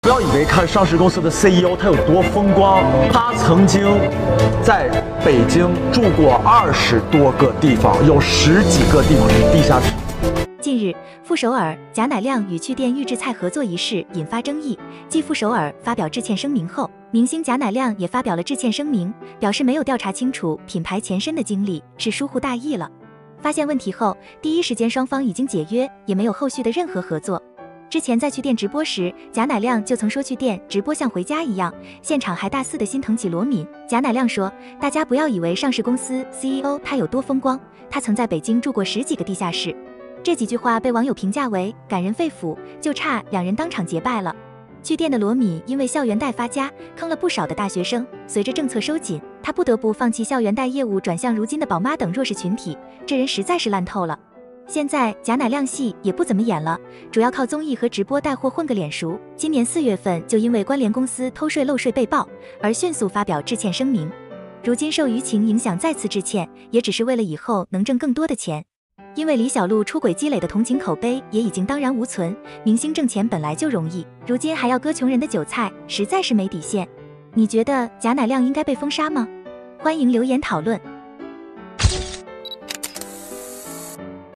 不要以为看上市公司的 CEO 他有多风光，他曾经在北京住过20多个地方，有10几个地方是地下室。 近日，傅首尔、贾乃亮与趣店预制菜合作一事引发争议。继傅首尔发表致歉声明后，明星贾乃亮也发表了致歉声明，表示没有调查清楚品牌前身的经历是疏忽大意了。发现问题后，第一时间双方已经解约，也没有后续的任何合作。之前在趣店直播时，贾乃亮就曾说趣店直播像回家一样，现场还大肆的心疼起罗敏。贾乃亮说，大家不要以为上市公司 CEO 他有多风光，他曾在北京住过10几个地下室。这几句话被网友评价为感人肺腑，就差两人当场结拜了。趣店的罗敏因为校园贷发家，坑了不少的大学生，随着政策收紧，他不得不放弃校园贷业务，转向如今的宝妈等弱势群体，这人实在是烂透了。现在贾乃亮戏也不怎么演了，主要靠综艺和直播带货混个脸熟。今年4月份就因为关联公司偷税漏税被曝，而迅速发表致歉声明。如今受舆情影响再次致歉，也只是为了以后能挣更多的钱。因为李小璐出轨积累的同情口碑也已经荡然无存，明星挣钱本来就容易，如今还要割穷人的韭菜，实在是没底线。你觉得贾乃亮应该被封杀吗？欢迎留言讨论。